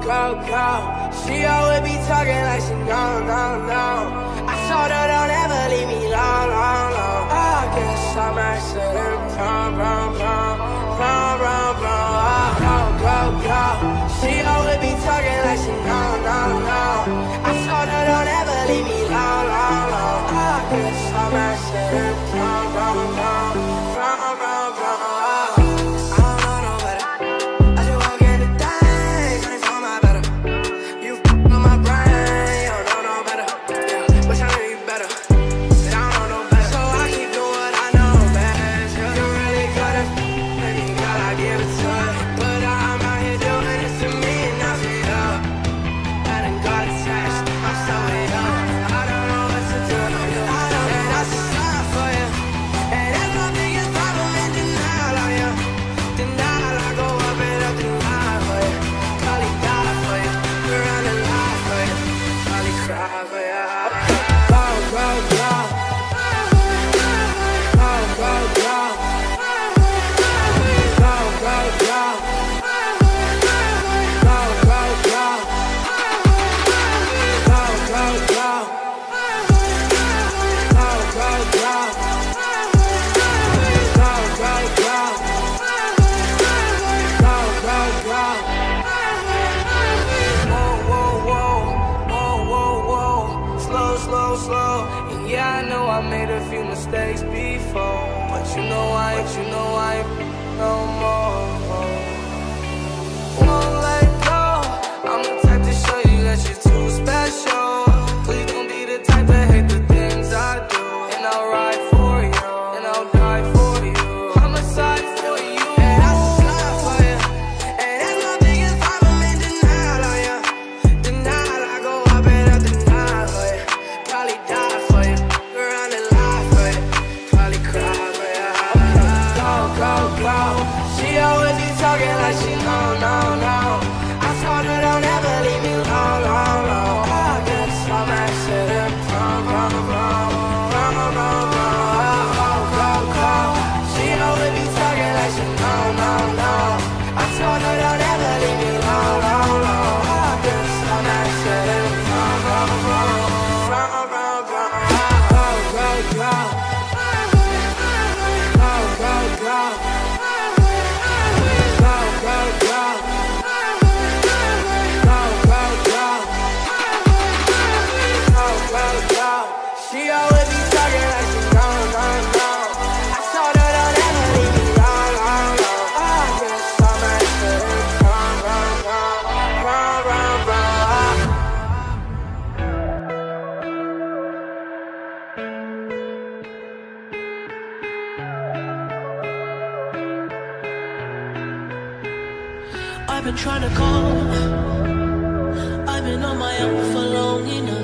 go. She always be talking like she no. I told her don't ever leave me long. I guess I'm accident prone. Go. She always be talking like she no. I told her don't ever leave me long. I guess I'm accident prone. Slow. And yeah, I know I made a few mistakes before, but you know I ain't no more. Won't let go. I'm the type to show you that you're too special. Please don't be the type to hate the things I do. And I'll ride for you, and I'll die for you. I'm a side for you, and I'll slide for you. And that's my biggest problem, in denial on you. Denial, I go up and up denial for you. Probably die for you, run and lie for you. Probably cry for you. Go. She always be talking like she no. I told her don't ever leave me long. I guess I'm accident prone. Go. She always be talking like she no. I told her don't ever leave me long. I guess I'm accident prone. She always be talking like she no. I told her don't ever leave me long. I guess I'm accident I've been trying to call. I've been on my own for long enough.